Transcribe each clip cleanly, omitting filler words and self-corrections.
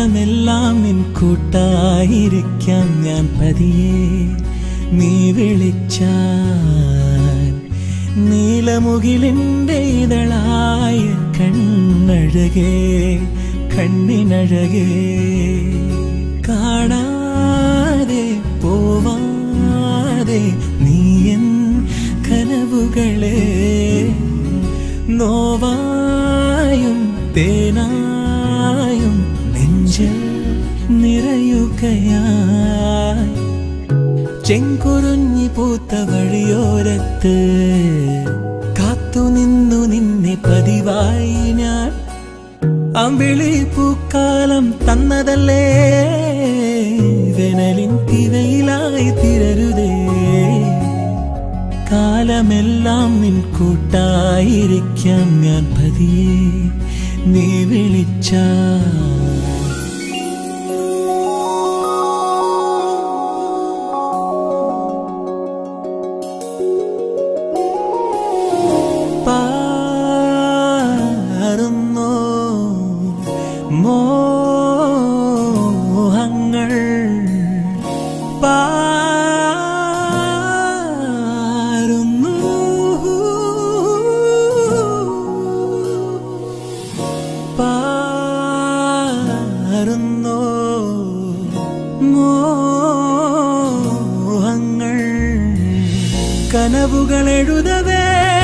കാലമെല്ലാം നിൻ കൂട്ടായിരിക്കാം ഞാൻ പതിയെ നീ വിളിച്ചാൽ നീലമുകിലിൻ്റെ ഇതളായ കണ്ണഴകേ കണ്ണിനഴകേ കാണാതെ പോവാതെ നീ എൻ കനവുകളെ നോവായും തേനായും നെഞ്ചിൽ നിറയുകയായി ചെങ്കുറുഞ്ഞി പൂത്ത വഴിയോരത്ത് കാത്തുനിന്നു നിന്നെ പതിവായി ഞാൻ അമ്പിളി പൂക്കാലം തന്നതല്ലേ വേനലിൻ തിരയിലായി തിരരുതേ കാലമെല്ലാം നിൻ കൂട്ടായിരിക്കാം ഞാൻ പതിയെ നീ വിളിച്ചാൽ പാറുന്നോ മോഹങ്ങൾ പാറുന്നു പാറുന്നോ മോഹങ്ങൾ കനവുകൾ എഴുതവേ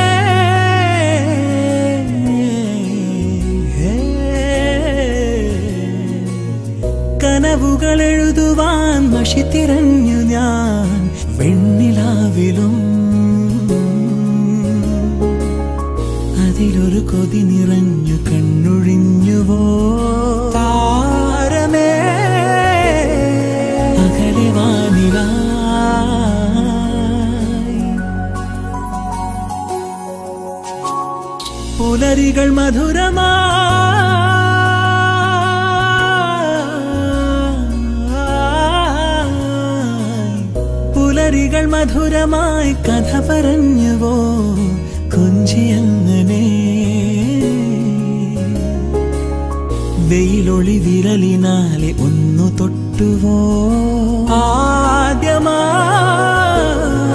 കനവുകൾ എഴുതുവാൻ മഷി തിരഞ്ഞു ഞാൻ വെണ്ണിലാവിലും അതിലൊരു കൊതി നിറഞ്ഞു കണ്ണൊഴിഞ്ഞുവോ താരമേ അകലെ വാനിലായി പുലരികൾ മധുരമാ പുലരികൾ മധുരമായി കഥ പറഞ്ഞുവോ കൊഞ്ചിയങ്ങനെ വെയിലൊളി വിരലിനാലെ ഒന്നു തൊട്ടുവോ ആദ്യമായി